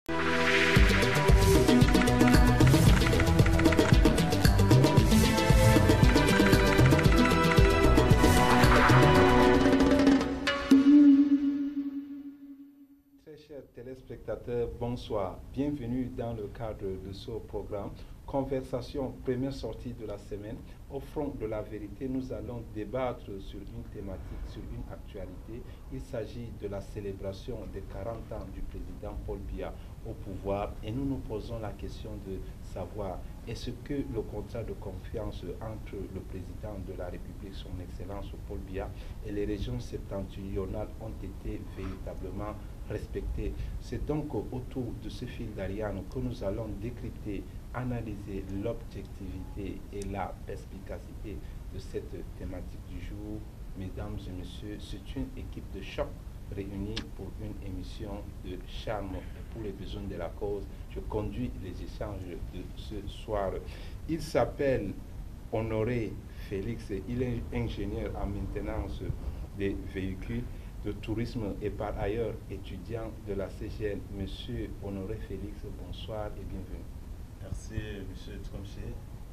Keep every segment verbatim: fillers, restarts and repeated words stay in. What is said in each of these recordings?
Chers téléspectateurs, bonsoir. Bienvenue dans le cadre de ce programme Conversation, première sortie de la semaine. Au front de la vérité, nous allons débattre sur une thématique, sur une actualité. Il s'agit de la célébration des quarante ans du président Paul Biya au pouvoir et nous nous posons la question de savoir est-ce que le contrat de confiance entre le président de la République, son Excellence Paul Biya, et les régions septentrionales ont été véritablement respectées. C'est donc autour de ce fil d'Ariane que nous allons décrypter, analyser l'objectivité et la perspicacité de cette thématique du jour. Mesdames et messieurs, c'est une équipe de choc réunie pour une émission de charme et pour les besoins de la cause. Je conduis les échanges de ce soir. Il s'appelle Honoré Félix, il est ingénieur en maintenance des véhicules de tourisme et par ailleurs étudiant de la C G N. Monsieur Honoré Félix, bonsoir et bienvenue. Merci, monsieur Tromché.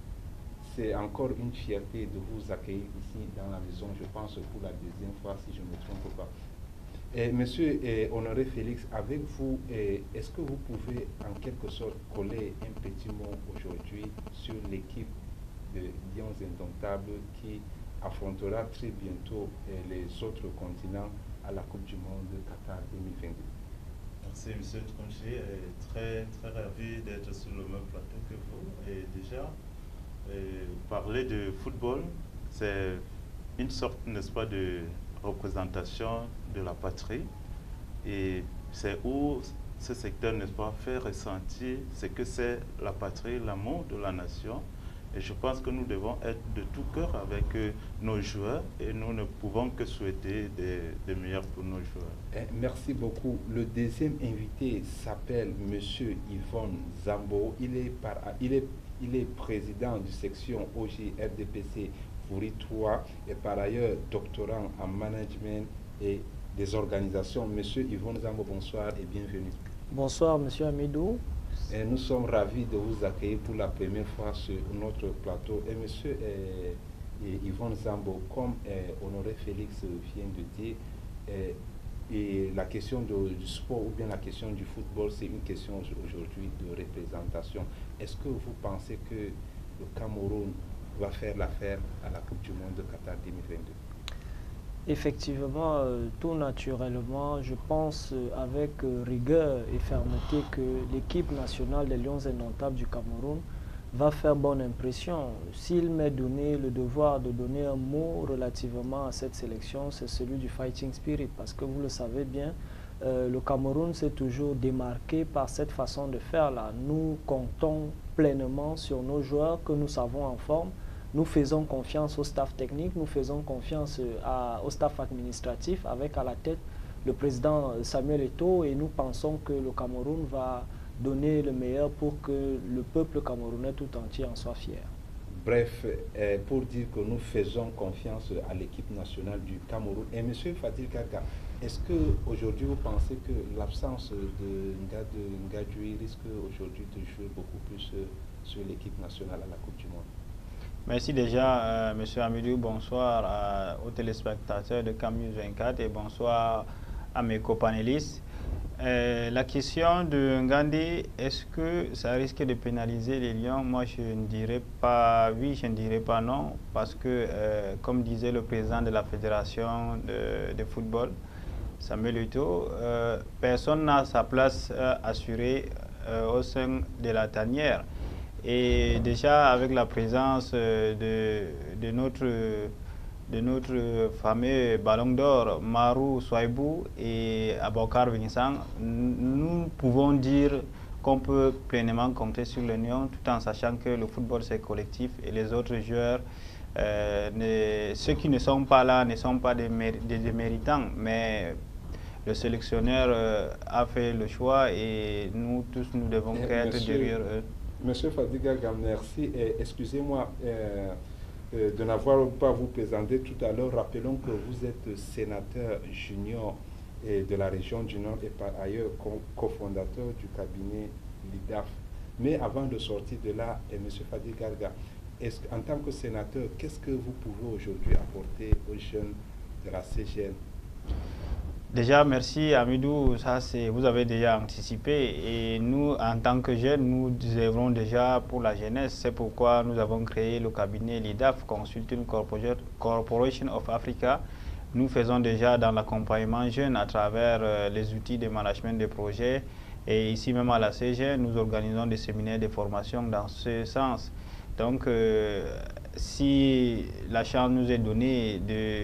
C'est encore une fierté de vous accueillir ici dans la maison, je pense pour la deuxième fois, si je ne me trompe pas. Et monsieur et Honoré Félix, avec vous, est-ce que vous pouvez en quelque sorte coller un petit mot aujourd'hui sur l'équipe de Lions Indomptables qui affrontera très bientôt les autres continents à la Coupe du Monde de Qatar deux mille vingt-deux? Merci, monsieur Tronché. Très, très ravi d'être sur le même plateau que vous. Et déjà, et parler de football, c'est une sorte, n'est-ce pas, de représentation de la patrie. Et c'est où ce secteur, n'est-ce pas, fait ressentir ce que c'est la patrie, l'amour de la nation. Et je pense que nous devons être de tout cœur avec euh, nos joueurs et nous ne pouvons que souhaiter des, des meilleurs pour nos joueurs. Eh, merci beaucoup. Le deuxième invité s'appelle monsieur Yvonne Zambo. Il est, par, il est, il est président de section O J R D P C Fourie trois et par ailleurs doctorant en management et des organisations. Monsieur Yvonne Zambo, bonsoir et bienvenue. Bonsoir, monsieur Amidou. Et nous sommes ravis de vous accueillir pour la première fois sur notre plateau. Et monsieur eh, eh, Yvonne Zambo, comme eh, Honoré Félix vient de dire, eh, et la question de, du sport ou bien la question du football, c'est une question aujourd'hui de représentation. Est-ce que vous pensez que le Cameroun va faire l'affaire à la Coupe du Monde de Qatar deux mille vingt-deux? Effectivement, euh, tout naturellement, je pense euh, avec euh, rigueur et fermeté que l'équipe nationale des Lions Indomptables du Cameroun va faire bonne impression. S'il m'est donné le devoir de donner un mot relativement à cette sélection, c'est celui du fighting spirit, parce que vous le savez bien, euh, le Cameroun s'est toujours démarqué par cette façon de faire là. Nous comptons pleinement sur nos joueurs que nous savons en forme. Nous faisons confiance au staff technique, nous faisons confiance à, au staff administratif avec à la tête le président Samuel Eto'o et nous pensons que le Cameroun va donner le meilleur pour que le peuple camerounais tout entier en soit fier. Bref, euh, pour dire que nous faisons confiance à l'équipe nationale du Cameroun. Et M. Fadil Kaka, est-ce qu'aujourd'hui vous pensez que l'absence de Ngadjoui risque aujourd'hui de jouer beaucoup plus euh, sur l'équipe nationale à la Coupe du Monde? Merci déjà, euh, M. Amidou. Bonsoir euh, aux téléspectateurs de Cam News vingt-quatre et bonsoir à mes copanélistes. Euh, la question de Ngandi, est-ce que ça risque de pénaliser les Lions? Moi, je ne dirais pas oui, je ne dirais pas non, parce que, euh, comme disait le président de la Fédération de, de football, Samuel Eto'o, euh, personne n'a sa place euh, assurée euh, au sein de la tanière. Et déjà, avec la présence de, de, notre, de notre fameux Ballon d'Or, Marou Souaibou et Abokar Vincent, nous pouvons dire qu'on peut pleinement compter sur l'Union, tout en sachant que le football c'est collectif et les autres joueurs, euh, ne, ceux qui ne sont pas là ne sont pas des, des, des méritants, mais le sélectionneur euh, a fait le choix et nous tous nous devons être derrière eux. Monsieur Fadiga, merci. Excusez-moi euh, euh, de n'avoir pas vous présenté tout à l'heure. Rappelons que vous êtes sénateur junior et de la région du Nord et par ailleurs cofondateur du cabinet l'I D A F. Mais avant de sortir de là, M. Fadi Garga, en tant que sénateur, qu'est-ce que vous pouvez aujourd'hui apporter aux jeunes de la C G N? Déjà, merci Amidou, ça c'est, vous avez déjà anticipé et nous, en tant que jeunes, nous œuvrons déjà pour la jeunesse. C'est pourquoi nous avons créé le cabinet l'I D A F, Consulting Corporation of Africa. Nous faisons déjà dans l'accompagnement jeune à travers euh, les outils de management de projets. Et ici même à la C G N, nous organisons des séminaires de formation dans ce sens. Donc, euh, si la chance nous est donnée de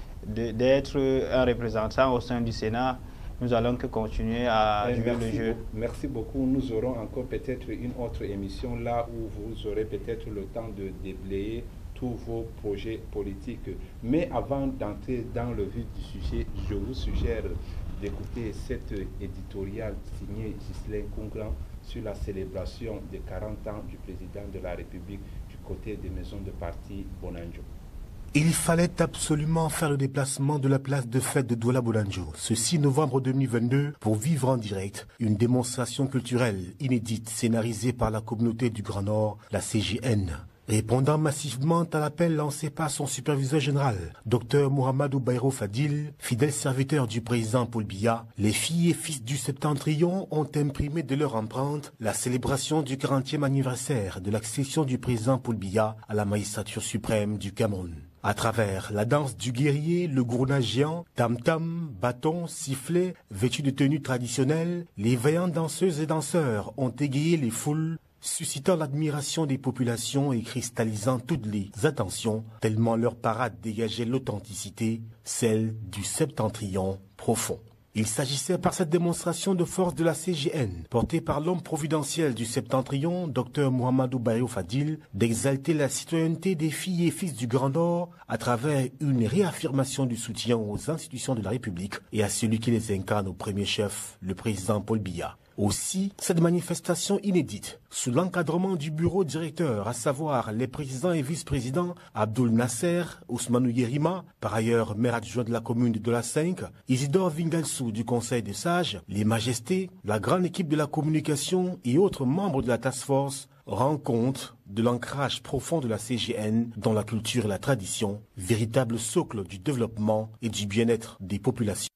d'être un représentant au sein du Sénat, nous allons que continuer à Et jouer merci le jeu. Beaucoup, merci beaucoup. Nous aurons encore peut-être une autre émission là où vous aurez peut-être le temps de déblayer tous vos projets politiques. Mais avant d'entrer dans le vif du sujet, je vous suggère d'écouter cette éditoriale signée Ghislain Koungran sur la célébration des quarante ans du président de la République du côté des maisons de parti Bonanjo. Il fallait absolument faire le déplacement de la place de fête de Douala Bonanjo ce six novembre deux mille vingt-deux pour vivre en direct une démonstration culturelle inédite scénarisée par la communauté du Grand Nord, la C G N. Répondant massivement à l'appel lancé par son superviseur général, Dr Mohamedou Bayrou Fadil, fidèle serviteur du président Paul Biya, les filles et fils du Septentrion ont imprimé de leur empreinte la célébration du quarantième anniversaire de l'accession du président Paul Biya à la magistrature suprême du Cameroun. À travers la danse du guerrier, le gourna géant, tam-tam, bâton, sifflet, vêtus de tenues traditionnelles, les vaillantes danseuses et danseurs ont égayé les foules, suscitant l'admiration des populations et cristallisant toutes les attentions, tellement leur parade dégageait l'authenticité, celle du septentrion profond. Il s'agissait par cette démonstration de force de la C G N, portée par l'homme providentiel du Septentrion, Dr Mohamedou Bayrou Fadil, d'exalter la citoyenneté des filles et fils du Grand Nord à travers une réaffirmation du soutien aux institutions de la République et à celui qui les incarne au premier chef, le président Paul Biya. Aussi, cette manifestation inédite, sous l'encadrement du bureau directeur, à savoir les présidents et vice-présidents Abdoul Nasser, Ousmanou Yerima, par ailleurs maire adjoint de la commune de la cinq, Isidore Vingalsou du Conseil des sages, les majestés, la grande équipe de la communication et autres membres de la task force, rend compte de l'ancrage profond de la C G N dans la culture et la tradition, véritable socle du développement et du bien-être des populations.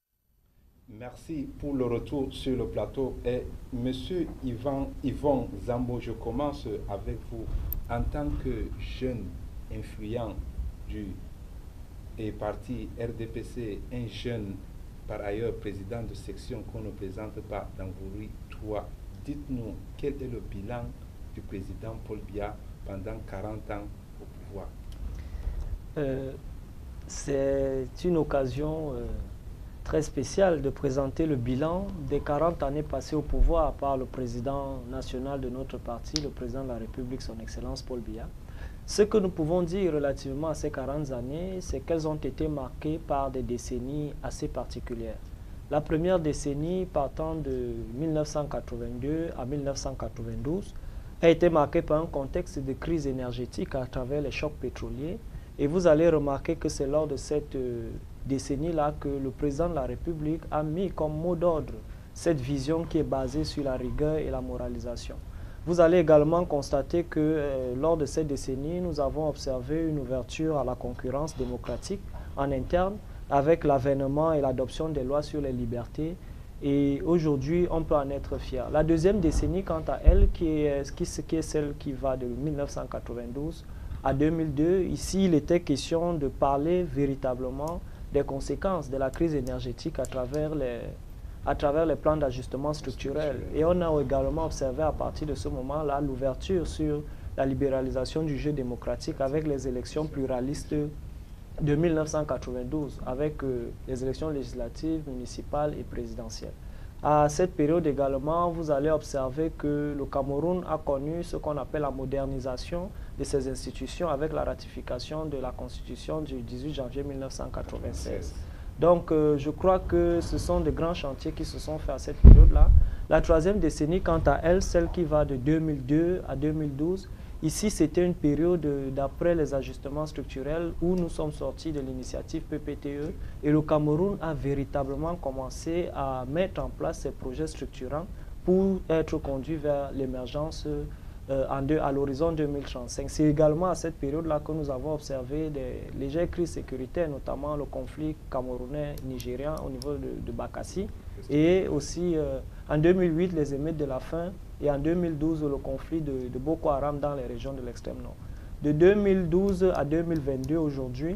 Merci pour le retour sur le plateau. Et Monsieur Yvan, Yvon Zambo, je commence avec vous. En tant que jeune influent du et parti R D P C, un jeune par ailleurs président de section qu'on ne présente pas dans Gouri trois, dites-nous quel est le bilan du président Paul Biya pendant quarante ans au pouvoir. euh, C'est une occasion euh, très spécial de présenter le bilan des quarante années passées au pouvoir par le président national de notre parti, le président de la République, son Excellence Paul Biya. Ce que nous pouvons dire relativement à ces quarante années, c'est qu'elles ont été marquées par des décennies assez particulières. La première décennie, partant de mille neuf cent quatre-vingt-deux à mille neuf cent quatre-vingt-douze, a été marquée par un contexte de crise énergétique à travers les chocs pétroliers. Et vous allez remarquer que c'est lors de cette euh, décennie-là que le président de la République a mis comme mot d'ordre cette vision qui est basée sur la rigueur et la moralisation. Vous allez également constater que euh, lors de cette décennie, nous avons observé une ouverture à la concurrence démocratique en interne avec l'avènement et l'adoption des lois sur les libertés. Et aujourd'hui, on peut en être fier. La deuxième décennie, quant à elle, qui est, qui, qui est celle qui va de mille neuf cent quatre-vingt-douze à deux mille deux, ici, il était question de parler véritablement des conséquences de la crise énergétique à travers les, à travers les plans d'ajustement structurel. Et on a également observé à partir de ce moment-là l'ouverture sur la libéralisation du jeu démocratique avec les élections pluralistes de mille neuf cent quatre-vingt-douze, avec euh, les élections législatives, municipales et présidentielles. À cette période également, vous allez observer que le Cameroun a connu ce qu'on appelle la modernisation de ses institutions avec la ratification de la Constitution du dix-huit janvier mille neuf cent quatre-vingt-seize. Donc, euh, je crois que ce sont de grands chantiers qui se sont faits à cette période-là. La troisième décennie, quant à elle, celle qui va de deux mille deux à deux mille douze, Ici, c'était une période d'après les ajustements structurels où nous sommes sortis de l'initiative P P T E et le Cameroun a véritablement commencé à mettre en place ces projets structurants pour être conduit vers l'émergence euh, à l'horizon deux mille trente-cinq. C'est également à cette période-là que nous avons observé des légères crises sécuritaires, notamment le conflit camerounais-nigérien au niveau de, de Bakassi, et aussi euh, en deux mille huit les émeutes de la faim, et en deux mille douze le conflit de, de Boko Haram dans les régions de l'extrême nord. De deux mille douze à deux mille vingt-deux aujourd'hui,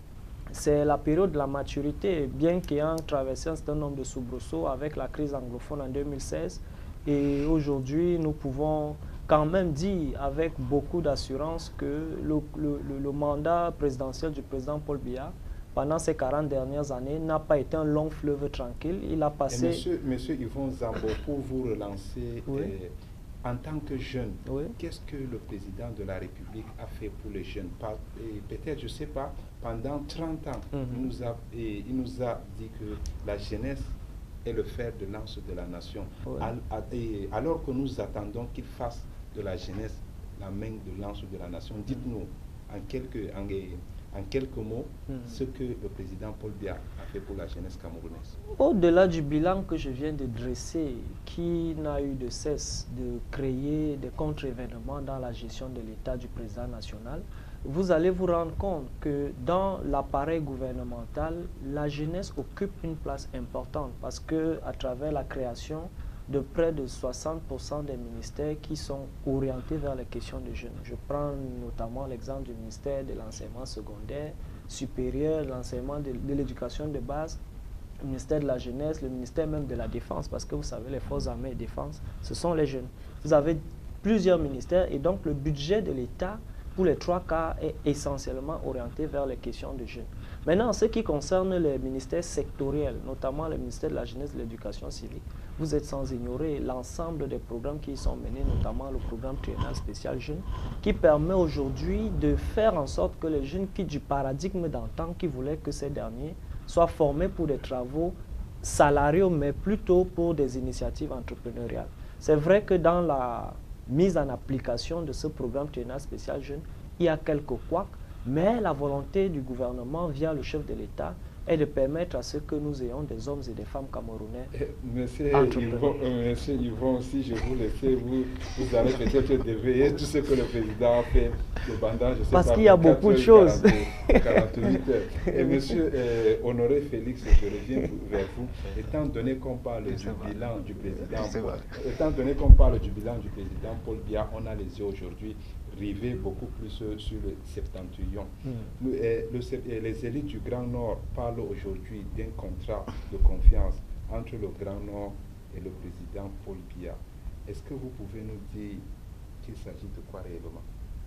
c'est la période de la maturité, bien qu'ayant traversé un certain nombre de soubresauts avec la crise anglophone en deux mille seize. Et aujourd'hui, nous pouvons quand même dire avec beaucoup d'assurance que le, le, le mandat présidentiel du président Paul Biya, pendant ces quarante dernières années, n'a pas été un long fleuve tranquille. Il a passé... Et monsieur, monsieur Yvon Zambo, pour vous relancer, oui. euh, en tant que jeune, oui. qu'est-ce que le président de la République a fait pour les jeunes? Peut-être, je ne sais pas, pendant trente ans, mm-hmm. il, nous a, et, il nous a dit que la jeunesse est le fer de lance de la nation. Oui. À, à, et alors que nous attendons qu'il fasse de la jeunesse la main de lance de la nation, dites-nous en quelques... En, En quelques mots, mmh. ce que le président Paul Biya a fait pour la jeunesse camerounaise. Au-delà du bilan que je viens de dresser, qui n'a eu de cesse de créer des contre-événements dans la gestion de l'État du président national, vous allez vous rendre compte que dans l'appareil gouvernemental, la jeunesse occupe une place importante parce qu'à travers la création de près de soixante pour cent des ministères qui sont orientés vers les questions de jeunes. Je prends notamment l'exemple du ministère de l'enseignement secondaire, supérieur, l'enseignement de, de l'éducation de base, le ministère de la jeunesse, le ministère même de la défense, parce que vous savez, les forces armées et défense, ce sont les jeunes. Vous avez plusieurs ministères et donc le budget de l'État pour les trois quarts est essentiellement orienté vers les questions de jeunes. Maintenant, en ce qui concerne les ministères sectoriels, notamment le ministère de la jeunesse et de l'éducation civique, vous êtes sans ignorer l'ensemble des programmes qui y sont menés, notamment le programme triennal spécial jeunes, qui permet aujourd'hui de faire en sorte que les jeunes quittent du paradigme d'antan qui voulaient que ces derniers soient formés pour des travaux salariaux, mais plutôt pour des initiatives entrepreneuriales. C'est vrai que dans la mise en application de ce programme triennal spécial jeunes, il y a quelques couacs, mais la volonté du gouvernement via le chef de l'État est de permettre à ce que nous ayons des hommes et des femmes camerounais. Monsieur Yvon, euh, Monsieur Yvon, si je vous laisse, vous, vous allez peut-être déveiller tout ce que le président a fait pendant, je sais Parce pas, qu'il y a beaucoup de choses. quarante-huit heures. Et Monsieur euh, Honoré Félix, je reviens vers vous. Étant donné qu'on parle du bilan du président, Paul, étant donné qu'on parle du bilan du président Paul Biya, on a les yeux aujourd'hui rivés beaucoup plus sur le septentrion. Mm. Et le, et les élites du Grand Nord parlent aujourd'hui d'un contrat de confiance entre le Grand Nord et le président Paul Biya. Est-ce que vous pouvez nous dire qu'il s'agit de quoi réellement?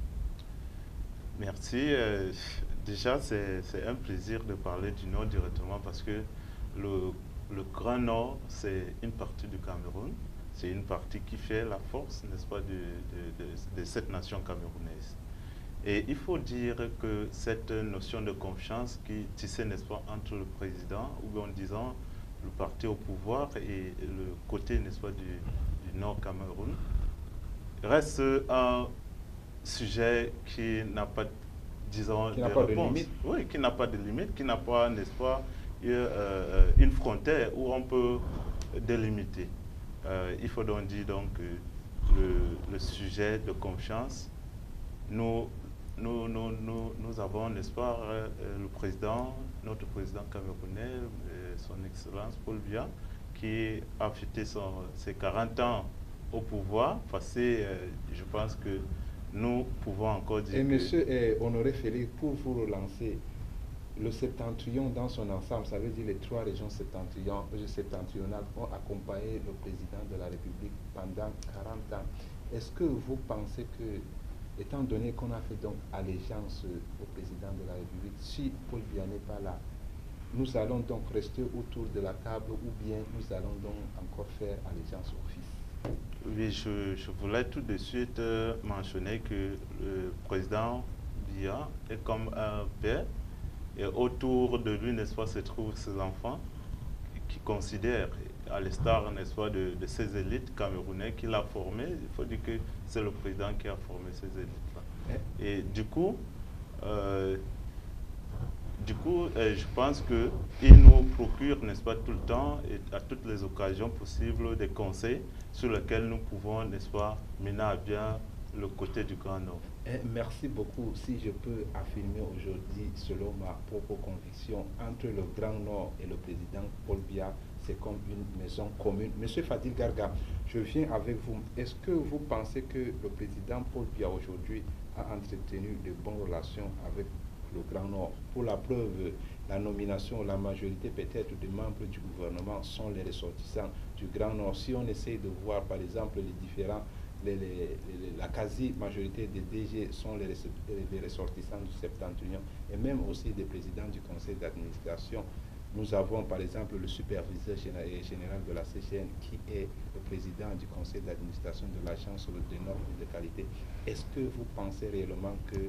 Merci. Euh, déjà, c'est un plaisir de parler du Nord directement parce que le, le Grand Nord, c'est une partie du Cameroun. C'est une partie qui fait la force, n'est-ce pas, de, de, de, de cette nation camerounaise. Et il faut dire que cette notion de confiance qui tissait, n'est-ce pas, entre le président, ou en disant le parti au pouvoir et le côté, n'est-ce pas, du, du Nord Cameroun, reste un sujet qui n'a pas, disons, qui de pas réponse. De limite. Oui, qui n'a pas de limite, qui n'a pas, n'est-ce pas, euh, une frontière où on peut délimiter. Euh, il faut donc dire donc, que le, le sujet de confiance, nous, nous, nous, nous, nous avons, n'est-ce pas, euh, le président, notre président camerounais, euh, son Excellence Paul Biya, qui a fêté son, ses quarante ans au pouvoir. Passé, euh, je pense que nous pouvons encore dire. Et que monsieur eh, Honoré Félix, pour vous relancer, le septentrion dans son ensemble, ça veut dire les trois régions septentrionales ont accompagné le président de la République pendant quarante ans. Est-ce que vous pensez que, étant donné qu'on a fait donc allégeance au président de la République, si Paul Biya n'est pas là, nous allons donc rester autour de la table ou bien nous allons donc encore faire allégeance au fils? Oui, je, je voulais tout de suite euh, mentionner que le président Biya est comme un père. Et autour de lui, n'est-ce pas, se trouvent ses enfants qui considèrent à l'instar, n'est-ce pas, de, de ces élites camerounais qu'il a formées. Il faut dire que c'est le président qui a formé ces élites-là. Et du coup, euh, du coup euh, je pense qu'il nous procure, n'est-ce pas, tout le temps et à toutes les occasions possibles des conseils sur lesquels nous pouvons, n'est-ce pas, mener à bien le côté du Grand Nord. Eh, merci beaucoup. Si je peux affirmer aujourd'hui, selon ma propre conviction, entre le Grand Nord et le président Paul Biya, c'est comme une maison commune. Monsieur Fadil Garga, je viens avec vous. Est-ce que vous pensez que le président Paul Biya aujourd'hui a entretenu de bonnes relations avec le Grand Nord? Pour la preuve, la nomination, la majorité peut-être des membres du gouvernement sont les ressortissants du Grand Nord. Si on essaye de voir par exemple les différents Les, les, les, la quasi-majorité des D G sont les, les ressortissants du septentrion et même aussi des présidents du conseil d'administration. Nous avons par exemple le superviseur général de la C G N qui est le président du conseil d'administration de l'agence de normes et de qualité. Est-ce que vous pensez réellement que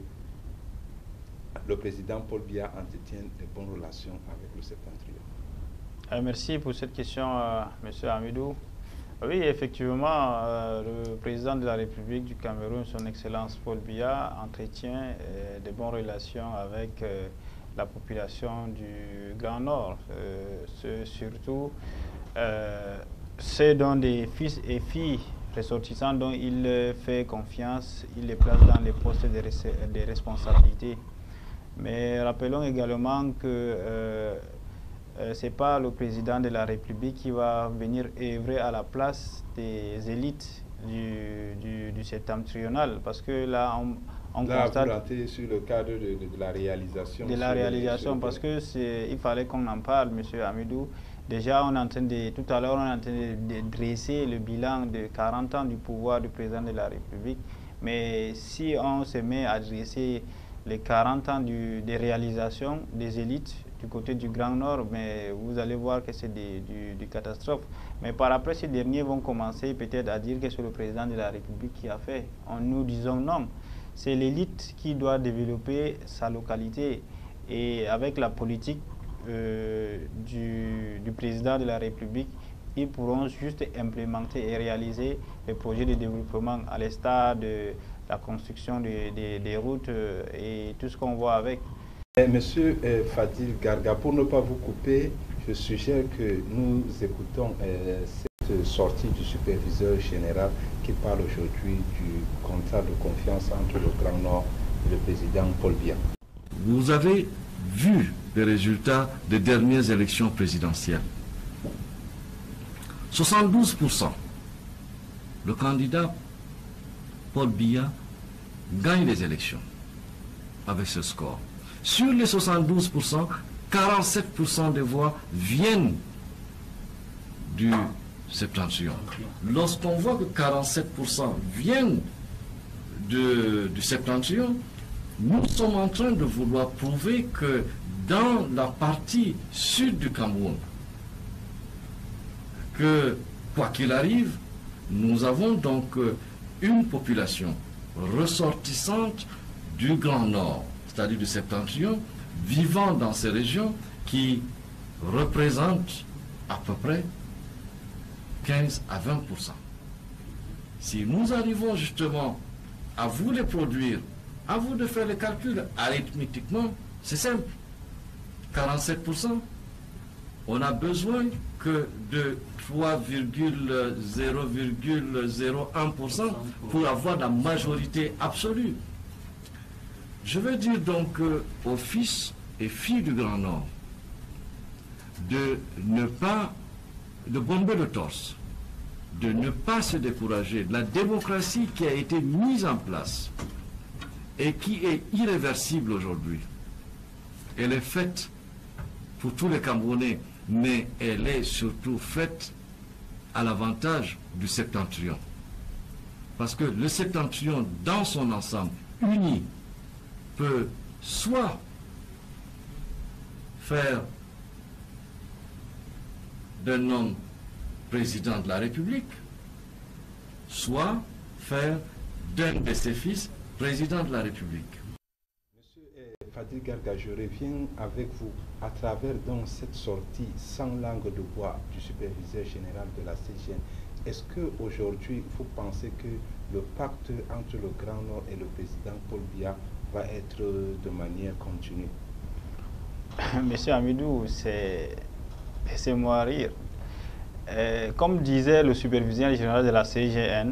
le président Paul Biya entretient de bonnes relations avec le septentrion? Euh, merci pour cette question, euh, monsieur Hamidou. Oui, effectivement, euh, le président de la République du Cameroun, son Excellence Paul Biya, entretient euh, de bonnes relations avec euh, la population du Grand Nord. Euh, ce, surtout, euh, c'est dont des fils et filles ressortissants dont il fait confiance, il les place dans les postes de, de responsabilité. Mais rappelons également que euh, Euh, ce n'est pas le président de la République qui va venir œuvrer à la place des élites du, du, du septentrional, parce que là, on, on là, constate... Là, vous sur le cadre de, de, de la réalisation. De la réalisation, le, parce que il fallait qu'on en parle, monsieur Hamidou. Déjà, on est en train de, tout à l'heure, on est en train de, de dresser le bilan de quarante ans du pouvoir du président de la République. Mais si on se met à dresser les quarante ans du, des réalisations des élites du côté du Grand Nord, mais vous allez voir que c'est des, du, du catastrophe. Mais par après, ces derniers vont commencer peut-être à dire que c'est le président de la République qui a fait. En nous disons non. C'est l'élite qui doit développer sa localité. Et avec la politique euh, du, du président de la République, ils pourront juste implémenter et réaliser les projets de développement à l'instar de la construction des de, de routes euh, et tout ce qu'on voit avec. Monsieur euh, Fadil Garga, pour ne pas vous couper, je suggère que nous écoutons euh, cette sortie du superviseur général qui parle aujourd'hui du contrat de confiance entre le Grand Nord et le président Paul Biya. Vous avez vu les résultats des dernières élections présidentielles. soixante-douze pour cent. Le candidat Paul Biya gagne les élections avec ce score. Sur les soixante-douze pour cent, quarante-sept pour cent des voix viennent du septentrion. Lorsqu'on voit que quarante-sept pour cent viennent de, du septentrion, nous sommes en train de vouloir prouver que dans la partie sud du Cameroun, que quoi qu'il arrive, nous avons donc une population ressortissante du Grand Nord, c'est-à-dire du septentrion, vivant dans ces régions qui représentent à peu près quinze à vingt pour cent. Si nous arrivons justement à vous les produire, à vous de faire les calculs arithmétiquement, c'est simple. quarante-sept pour cent, on a besoin que de trois virgule zéro zéro un pour cent pour avoir la majorité absolue. Je veux dire donc euh, aux fils et filles du Grand Nord de ne pas de bomber le torse, de ne pas se décourager. La démocratie qui a été mise en place et qui est irréversible aujourd'hui, elle est faite pour tous les Camerounais, mais elle est surtout faite à l'avantage du septentrion. Parce que le septentrion, dans son ensemble, uni, peut soit faire d'un homme président de la République, soit faire d'un de ses fils président de la République. Monsieur Fadil Garga, je reviens avec vous à travers donc cette sortie sans langue de bois du superviseur général de la C G N. Est-ce qu'aujourd'hui, vous pensez que le pacte entre le Grand Nord et le président Paul Biya va être de manière continue? Monsieur Amidou, c'est laissez-moi rire. Euh, comme disait le superviseur général de la C G N,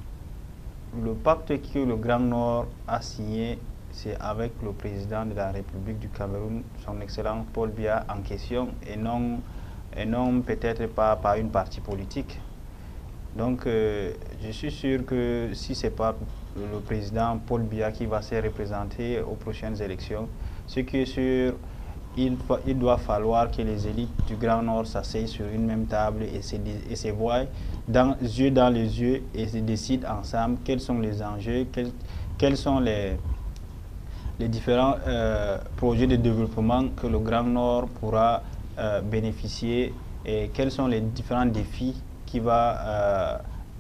le pacte que le Grand Nord a signé, c'est avec le président de la République du Cameroun, son Excellence Paul Biya en question, et non, et non peut-être pas par une partie politique. Donc, euh, je suis sûr que si ce n'est pas le président Paul Biya qui va se représenter aux prochaines élections, ce qui est sûr, il, il doit falloir que les élites du Grand Nord s'asseyent sur une même table et se, et se voient dans, yeux dans les yeux et se décident ensemble quels sont les enjeux, quels, quels sont les, les différents euh, projets de développement que le Grand Nord pourra euh, bénéficier et quels sont les différents défis qui va, euh,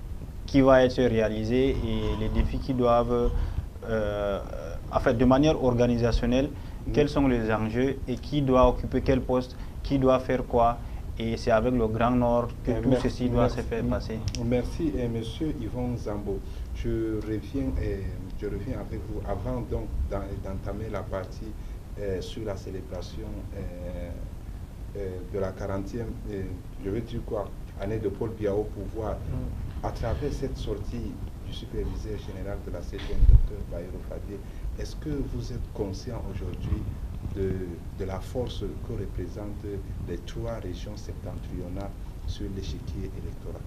qui va être réalisé et les défis qui doivent, euh, en fait, de manière organisationnelle, mmh. quels sont les enjeux et qui doit occuper quel poste, qui doit faire quoi. Et c'est avec le Grand Nord que euh, tout merci, ceci doit merci, se faire passer. Merci, et monsieur Yvon Zambo. Je reviens, et je reviens avec vous avant donc d'entamer la partie euh, sur la célébration euh, euh, de la quarantième, euh, je veux dire quoi, année de Paul Biya au pouvoir. Mm. À travers cette sortie du superviseur général de la C G N, docteur Bayero Fadil, est-ce que vous êtes conscient aujourd'hui de, de la force que représentent les trois régions septentrionales sur l'échiquier électoral?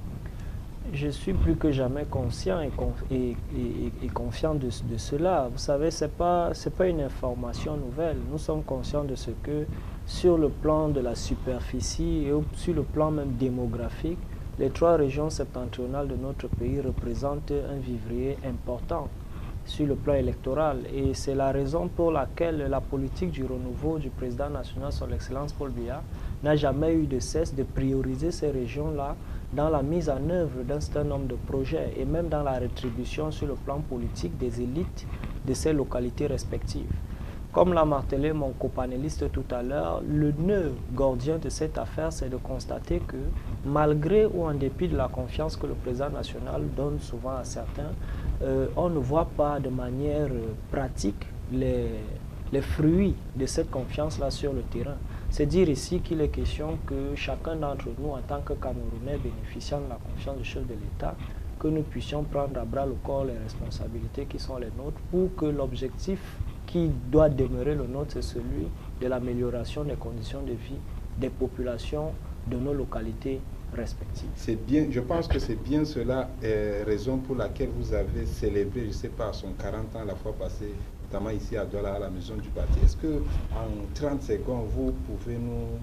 Je suis plus que jamais conscient et, conf et, et, et confiant de, de cela. Vous savez, ce n'est pas, c'est pas une information nouvelle. Nous sommes conscients de ce que, sur le plan de la superficie et sur le plan même démographique, les trois régions septentrionales de notre pays représentent un vivrier important sur le plan électoral. Et c'est la raison pour laquelle la politique du renouveau du président national, son Excellence Paul Biya, n'a jamais eu de cesse de prioriser ces régions-là dans la mise en œuvre d'un certain nombre de projets et même dans la rétribution sur le plan politique des élites de ces localités respectives. Comme l'a martelé mon copanéliste tout à l'heure, le nœud gordien de cette affaire, c'est de constater que malgré ou en dépit de la confiance que le président national donne souvent à certains, euh, on ne voit pas de manière euh, pratique les, les fruits de cette confiance-là sur le terrain. C'est dire ici qu'il est question que chacun d'entre nous, en tant que Camerounais bénéficiant de la confiance du chef de l'État, que nous puissions prendre à bras le corps les responsabilités qui sont les nôtres pour que l'objectif qui doit demeurer le nôtre, c'est celui de l'amélioration des conditions de vie des populations de nos localités respectives. C'est bien, je pense que c'est bien cela, euh, raison pour laquelle vous avez célébré, je ne sais pas, son quarante ans la fois passée, notamment ici à Douala, à la maison du parti. Est-ce que en trente secondes, vous pouvez nous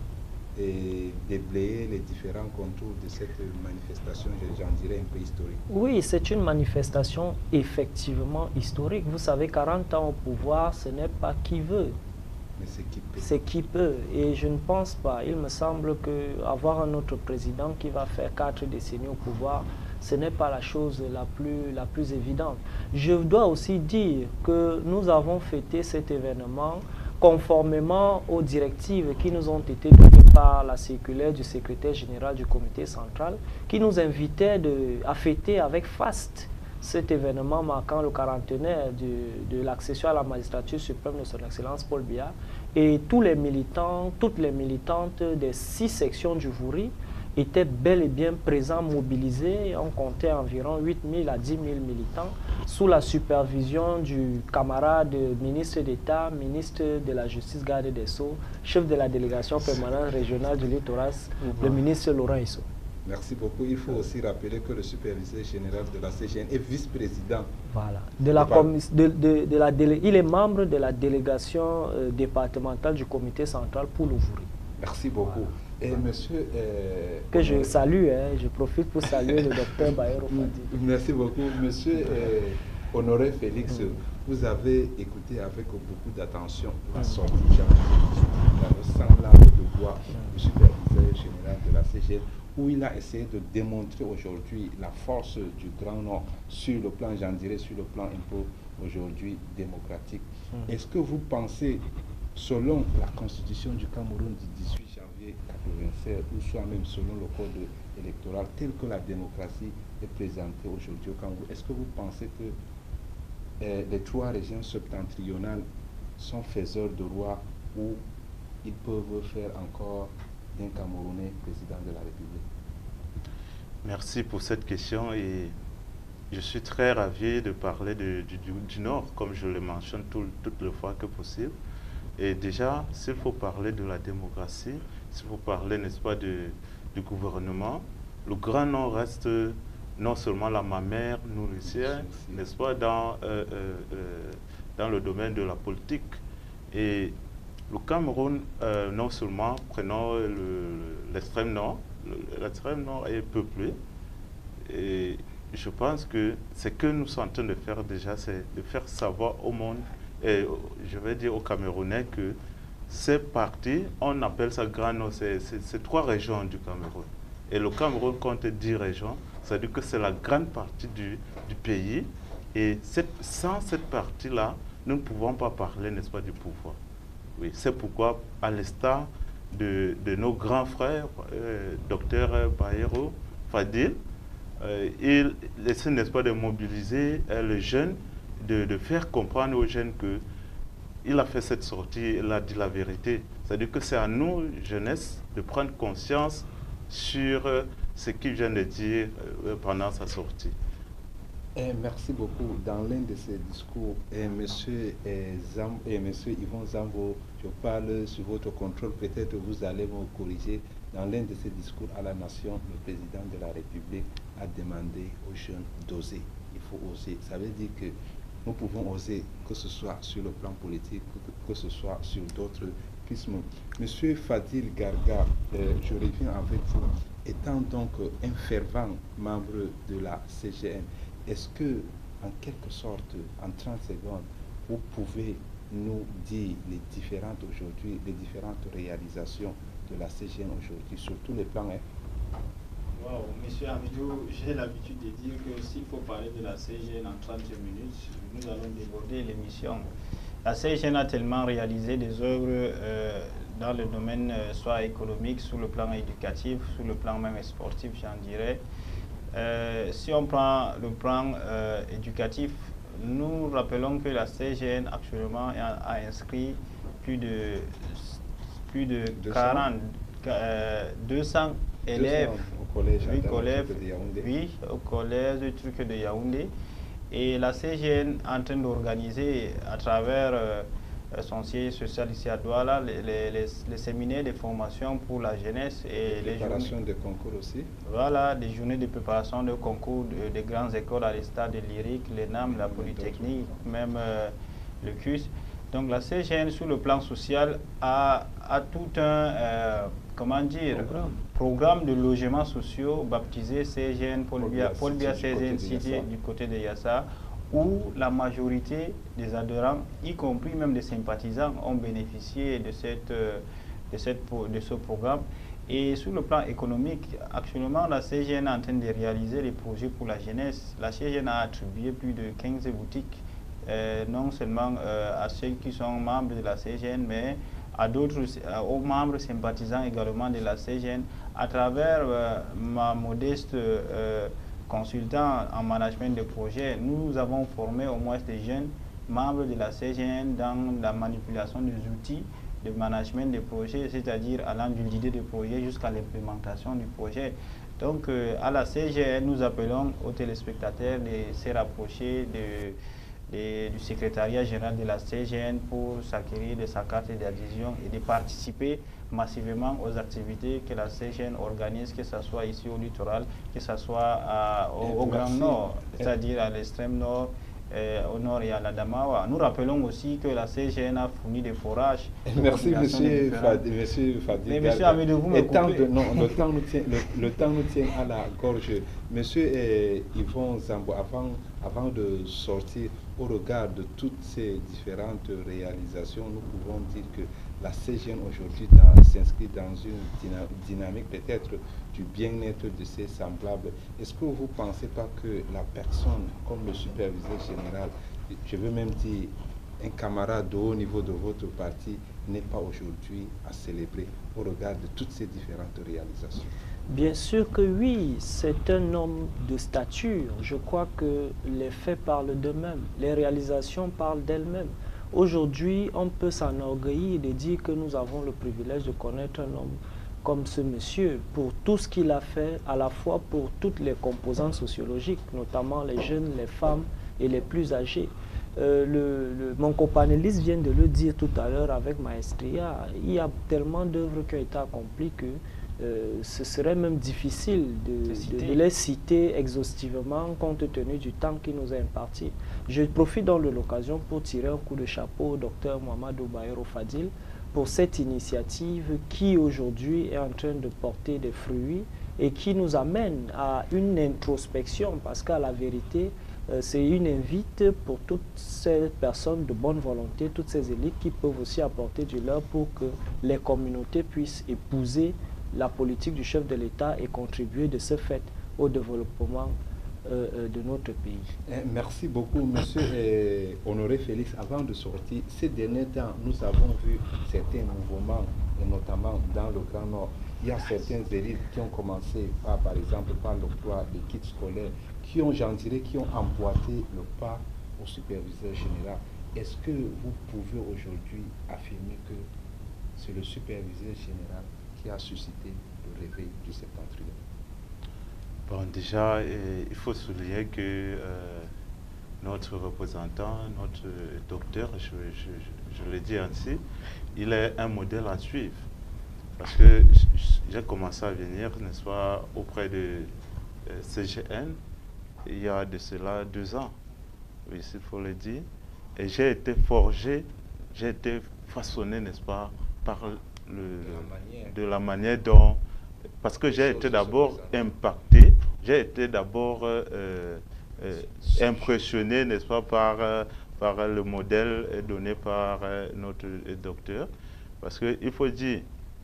et déblayer les différents contours de cette manifestation, j'en dirais un peu historique? Oui, c'est une manifestation effectivement historique. Vous savez, quarante ans au pouvoir, ce n'est pas qui veut. Mais c'est qui peut. C'est qui peut. Et je ne pense pas. Il me semble qu'avoir un autre président qui va faire quatre décennies au pouvoir, ce n'est pas la chose la plus, la plus évidente. Je dois aussi dire que nous avons fêté cet événement conformément aux directives qui nous ont été données par la circulaire du secrétaire général du comité central, qui nous invitait de, à fêter avec faste cet événement marquant le quarantenaire de, de l'accession à la magistrature suprême de son Excellence Paul Biya. Et tous les militants, toutes les militantes des six sections du Vouri étaient bel et bien présents, mobilisés. On comptait environ huit mille à dix mille militants sous la supervision du camarade ministre d'État, ministre de la Justice, garde des Sceaux, chef de la délégation permanente régionale du littoral, mmh. le ministre Laurent Isso. Merci beaucoup. Il faut aussi rappeler que le superviseur général de la C G N est vice-président. Voilà. De la de, de, de la délé, il est membre de la délégation euh, départementale du comité central pour le Vouri. Merci beaucoup. Voilà. Et monsieur... Euh, que je salue, hein, je profite pour saluer le docteur Bayero Fadil. Merci beaucoup. Monsieur euh, Honoré Félix, mm. vous avez écouté avec beaucoup d'attention la sortie dans le semblant de voix du superviseur général de la C G N, où il a essayé de démontrer aujourd'hui la force du Grand Nord sur le plan, j'en dirais, sur le plan un peu aujourd'hui démocratique. Mmh. Est-ce que vous pensez, selon la constitution du Cameroun du dix-huit janvier quatre-vingt-seize, ou soit même selon le code électoral, tel que la démocratie est présentée aujourd'hui au Cameroun, est-ce que vous pensez que euh, les trois régions septentrionales sont faiseurs de roi, ou ils peuvent faire encore d'un Camerounais président de la République? Merci pour cette question, et je suis très ravi de parler de, du, du, du Nord, comme je le mentionne tout, toutes les fois que possible. Et déjà, s'il faut parler de la démocratie, s'il faut parler, n'est-ce pas, de, du gouvernement, le Grand Nord reste non seulement la mamère nourricière, n'est-ce pas, dans, euh, euh, euh, dans le domaine de la politique. Et le Cameroun, euh, non seulement, prenons l'extrême nord, l'extrême nord est peuplé, et je pense que ce que nous sommes en train de faire déjà, c'est de faire savoir au monde, et je vais dire aux Camerounais, que ces parties, on appelle ça Grand Nord, c'est trois régions du Cameroun. Et le Cameroun compte dix régions, c'est-à-dire que c'est la grande partie du, du pays, et cette, sans cette partie-là, nous ne pouvons pas parler, n'est-ce pas, du pouvoir. Oui, c'est pourquoi, à l'instar de, de nos grands frères, euh, docteur Bayero, Fadil, euh, il essaie, n'est-ce pas, de mobiliser euh, les jeunes, de, de faire comprendre aux jeunes qu'il a fait cette sortie, il a dit la vérité. C'est-à-dire que c'est à nous, jeunesse, de prendre conscience sur euh, ce qu'il vient de dire euh, pendant sa sortie. Eh, merci beaucoup. Dans l'un de ces discours, eh, monsieur, eh, Zam, eh, monsieur Yvon Zambo, je parle sur votre contrôle, peut-être vous allez me corriger. Dans l'un de ses discours à la nation, le président de la République a demandé aux jeunes d'oser. Il faut oser. Ça veut dire que nous pouvons oser, que ce soit sur le plan politique, que, que ce soit sur d'autres prismes. Monsieur Fadil Garga, eh, je reviens avec vous. Étant donc un fervent membre de la C G N, est-ce que, en quelque sorte, en trente secondes, vous pouvez nous dire les différentes aujourd'hui, les différentes réalisations de la C G N aujourd'hui, sur tous les plans? Hein? Wow, Monsieur Amidou, j'ai l'habitude de dire que s'il faut parler de la C G N en trente minutes, nous allons déborder l'émission. La C G N a tellement réalisé des œuvres euh, dans le domaine euh, soit économique, sur le plan éducatif, sur le plan même sportif, j'en dirais. Euh, si on prend le plan euh, éducatif, nous rappelons que la C G N actuellement a, a inscrit plus de, plus de quarante, euh, deux cents élèves au collège, oui, collège, oui, au collège du truc de Yaoundé. Et la C G N est en train d'organiser à travers euh, son siège social ici à Douala les, les, les, les séminaires de formation pour la jeunesse et les préparation de concours aussi. Voilà, des journées de préparation de concours de, de grandes écoles à l'état de l'I R I C, l'E N A M, la Polytechnique, même euh, le C U S. Donc la C G N sur le plan social a, a tout un euh, comment dire, programme. programme de logements sociaux baptisé C G N Paul Biya C G N Cité du côté de Yassa, où la majorité des adhérents, y compris même des sympathisants, ont bénéficié de, cette, de, cette, de ce programme. Et sur le plan économique, actuellement, la C G N est en train de réaliser les projets pour la jeunesse. La C G N a attribué plus de quinze boutiques, euh, non seulement euh, à ceux qui sont membres de la C G N, mais à d'autres, aux membres sympathisants également de la C G N, à travers euh, ma modeste euh, consultant en management de projet. Nous avons formé au moins des jeunes membres de la C G N dans la manipulation des outils de management de projet, c'est-à-dire allant de l'idée de projet jusqu'à l'implémentation du projet. Donc euh, à la C G N, nous appelons aux téléspectateurs de se rapprocher de du secrétariat général de la C G N pour s'acquérir de sa carte d'adhésion et de participer massivement aux activités que la C G N organise, que ce soit ici au littoral, que ce soit à, au, au Grand Nord, c'est-à-dire à l'extrême nord, euh, au nord et à l'Adamawa. Nous rappelons aussi que la C G N a fourni des forages. Merci monsieur Fadil. Monsieur Fadil. Mais monsieur Amidou, vous me coupez. Non, le temps nous tient, le, le temps nous tient à la gorge. Monsieur eh, Yvon Zambo, avant, avant de sortir, au regard de toutes ces différentes réalisations, nous pouvons dire que la C G N aujourd'hui s'inscrit dans une dyna dynamique peut-être du bien-être de ses semblables. Est-ce que vous ne pensez pas que la personne, comme le superviseur général, je veux même dire un camarade de haut niveau de votre parti, n'est pas aujourd'hui à célébrer au regard de toutes ces différentes réalisations? Bien sûr que oui, c'est un homme de stature. Je crois que les faits parlent d'eux-mêmes, les réalisations parlent d'elles-mêmes. Aujourd'hui, on peut s'enorgueillir de dire que nous avons le privilège de connaître un homme comme ce monsieur, pour tout ce qu'il a fait, à la fois pour toutes les composantes sociologiques, notamment les jeunes, les femmes et les plus âgés. Euh, le, le, mon copanéliste vient de le dire tout à l'heure avec maestria, il y a tellement d'œuvres qui ont été accomplies que euh, ce serait même difficile de, de, de les citer exhaustivement compte tenu du temps qui nous est imparti. Je profite donc de l'occasion pour tirer un coup de chapeau au docteur Mohamedou Bayero Fadil pour cette initiative qui aujourd'hui est en train de porter des fruits et qui nous amène à une introspection, parce qu'à la vérité, euh, c'est une invite pour toutes ces personnes de bonne volonté, toutes ces élites qui peuvent aussi apporter du leur pour que les communautés puissent épouser la politique du chef de l'État et contribuer de ce fait au développement Euh, de notre pays. Merci beaucoup, monsieur eh, Honoré Félix. Avant de sortir, ces derniers temps, nous avons vu certains mouvements, et notamment dans le Grand Nord. Il y a certaines élites qui ont commencé par, par exemple, par l'octroi des kits scolaires, qui ont, j'en dirais, qui ont emboîté le pas au superviseur général. Est-ce que vous pouvez aujourd'hui affirmer que c'est le superviseur général qui a suscité le réveil du septentrion? Bon, déjà, eh, il faut souligner que euh, notre représentant, notre docteur, je, je, je, je le dis ainsi, il est un modèle à suivre. Parce que j'ai commencé à venir, n'est-ce pas, auprès de euh, C G N, il y a de cela deux ans, oui, il faut le dire. Et j'ai été forgé, j'ai été façonné, n'est-ce pas, par le, de, la manière. de la manière dont... Parce que j'ai été d'abord impacté, j'ai été d'abord euh, euh, impressionné, n'est-ce pas, par, euh, par le modèle donné par euh, notre docteur. Parce qu'il faut dire,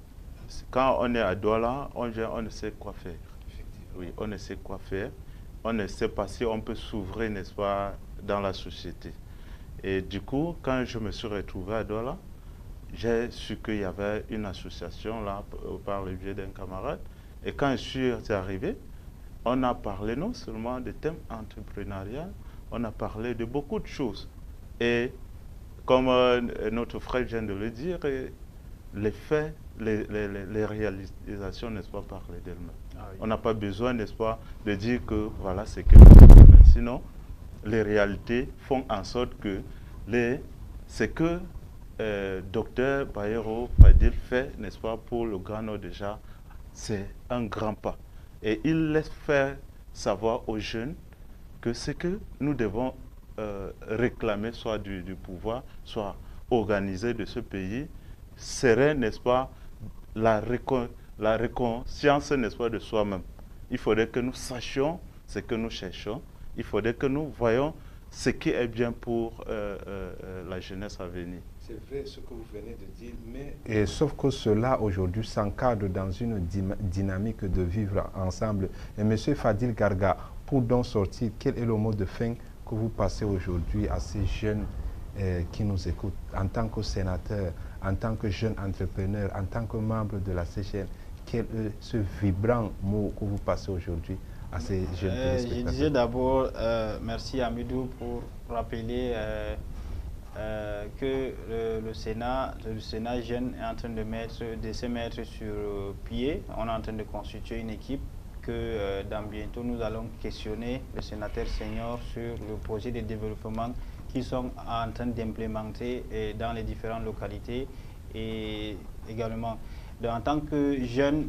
quand on est à Douala, on, on ne sait quoi faire. Oui, on ne sait quoi faire. On ne sait pas si on peut s'ouvrir, n'est-ce pas, dans la société. Et du coup, quand je me suis retrouvé à Douala, j'ai su qu'il y avait une association là par le biais d'un camarade. Et quand je suis arrivé, on a parlé non seulement de thèmes entrepreneuriaux, on a parlé de beaucoup de choses. Et comme euh, notre frère vient de le dire, les faits, les, les, les réalisations, n'est-ce pas, parler d'elles-mêmes. Ah oui. On n'a pas besoin, n'est-ce pas, de dire que voilà, c'est que sinon, les réalités font en sorte que les, c'est que Euh, docteur Bayero Fadil fait, n'est-ce pas, pour le Grand Nord déjà, c'est un grand pas. Et il laisse faire savoir aux jeunes que ce que nous devons euh, réclamer, soit du, du pouvoir, soit organiser de ce pays, serait, n'est-ce pas, la, récon la réconscience, n'est-ce pas, de soi-même. Il faudrait que nous sachions ce que nous cherchons, il faudrait que nous voyons ce qui est bien pour euh, euh, la jeunesse à venir. C'est vrai ce que vous venez de dire, mais et sauf que cela aujourd'hui s'encadre dans une dynamique de vivre ensemble. Et M. Fadil Garga, pour donc sortir, quel est le mot de fin que vous passez aujourd'hui à ces jeunes euh, qui nous écoutent, en tant que sénateur, en tant que jeune entrepreneur, en tant que membre de la C G N, quel est ce vibrant mot que vous passez aujourd'hui à ces jeunes euh, téléspectateurs? Je disais d'abord, euh, merci Amidou pour rappeler euh, Euh, que le, le Sénat, le Sénat jeune est en train de, mettre, de se mettre sur pied. On est en train de constituer une équipe que euh, dans bientôt nous allons questionner le sénateur senior sur le projet de développement qu'ils sont en train d'implémenter dans les différentes localités. Et également, de, en tant que jeunes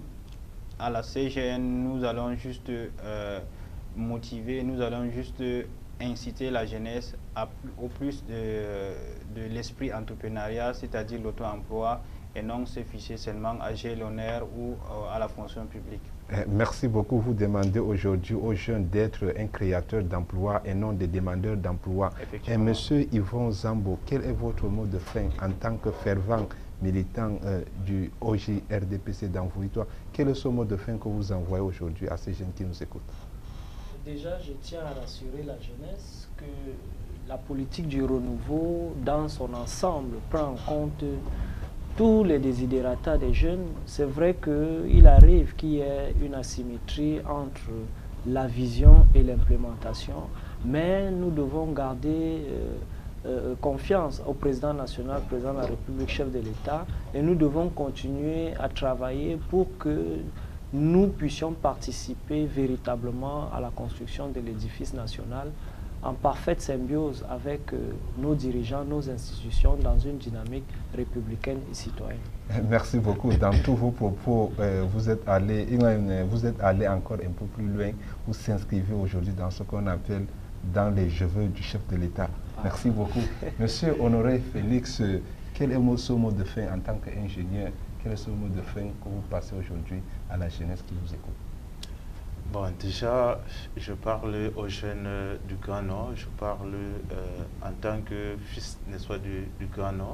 à la C G N, nous allons juste euh, motiver, nous allons juste inciter la jeunesse à, au plus de, de l'esprit entrepreneurial, c'est-à-dire l'auto-emploi, et non se ficher seulement à G l'honneur ou euh, à la fonction publique. Merci beaucoup. Vous demandez aujourd'hui aux jeunes d'être un créateur d'emploi et non des demandeurs d'emploi. Et Monsieur Yvon Zambo, quel est votre mot de fin en tant que fervent militant euh, du O J R D P C d'Envoytoi. Quel est ce mot de fin que vous envoyez aujourd'hui à ces jeunes qui nous écoutent? Déjà, je tiens à rassurer la jeunesse que la politique du renouveau, dans son ensemble, prend en compte tous les desiderata des jeunes. C'est vrai qu'il arrive qu'il y ait une asymétrie entre la vision et l'implémentation, mais nous devons garder euh, euh, confiance au président national, président de la République, chef de l'État, et nous devons continuer à travailler pour que nous puissions participer véritablement à la construction de l'édifice national en parfaite symbiose avec euh, nos dirigeants, nos institutions, dans une dynamique républicaine et citoyenne. Merci beaucoup. Dans tous vos propos, euh, vous êtes allé, vous êtes allé encore un peu plus loin. Vous s'inscrivez aujourd'hui dans ce qu'on appelle dans les cheveux du chef de l'État. Merci beaucoup. Monsieur Honoré Félix, quel est ce mot de fin en tant qu'ingénieur? Quel est ce mot de fin que vous passez aujourd'hui à la jeunesse qui vous écoute? Bon, déjà, je parle aux jeunes du Grand Nord, je parle euh, en tant que fils, n'est-ce pas, du, du Grand Nord.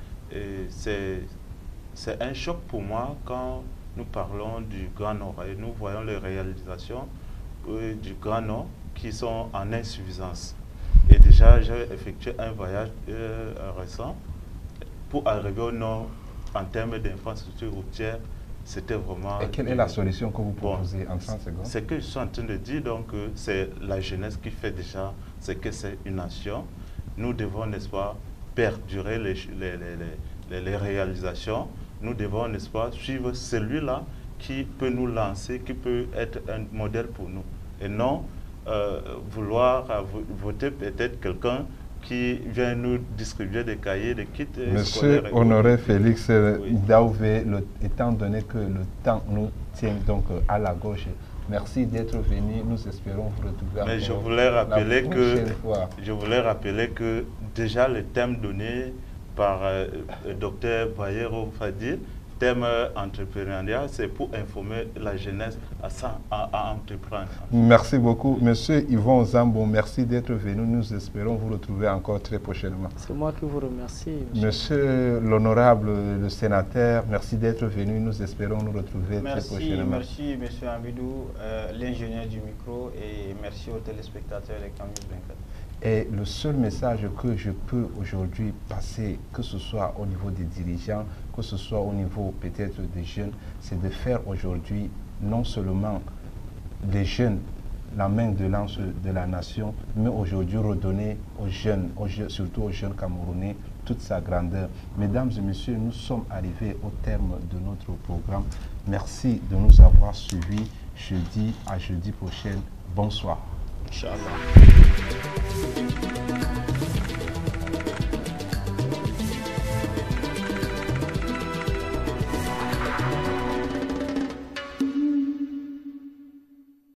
C'est un choc pour moi quand nous parlons du Grand Nord et nous voyons les réalisations euh, du Grand Nord qui sont en insuffisance. Et déjà, j'ai effectué un voyage euh, récent pour arriver au Nord en termes d'infrastructures routières. C'était vraiment... Et quelle est la solution que vous proposez bon, en trente secondes? Ce que je suis en train de dire, donc, c'est la jeunesse qui fait déjà ce que c'est une nation. Nous devons, n'est-ce pas, perdurer les, les, les, les, les réalisations. Nous devons, n'est-ce pas, suivre celui-là qui peut nous lancer, qui peut être un modèle pour nous. Et non euh, vouloir voter peut-être quelqu'un qui vient nous distribuer des cahiers, des kits. Monsieur Honoré Félix oui. Daouvé, étant donné que le temps nous tient donc à la gauche, merci d'être venu. Nous espérons vous retrouver. Mais je voulais rappeler que fois. je voulais rappeler que déjà le thème donné par euh, le docteur Bayero Fadil, thème euh, entrepreneuriat, c'est pour informer la jeunesse à, ça, à, à entreprendre. Merci beaucoup. Monsieur Yvon Zambo, merci d'être venu. Nous espérons vous retrouver encore très prochainement. C'est moi qui vous remercie. Monsieur, monsieur l'honorable, le sénateur, merci d'être venu. Nous espérons nous retrouver merci, très prochainement. Merci, monsieur Amidou, euh, l'ingénieur du micro, et merci aux téléspectateurs de Camille vingt-quatre. Et le seul message que je peux aujourd'hui passer, que ce soit au niveau des dirigeants, que ce soit au niveau peut-être des jeunes, c'est de faire aujourd'hui non seulement des jeunes la main de lance de la nation, mais aujourd'hui redonner aux jeunes, aux jeunes, surtout aux jeunes Camerounais, toute sa grandeur. Mesdames et messieurs, nous sommes arrivés au terme de notre programme. Merci de nous avoir suivis. Jeudi à jeudi prochain. Bonsoir. Inch'Allah.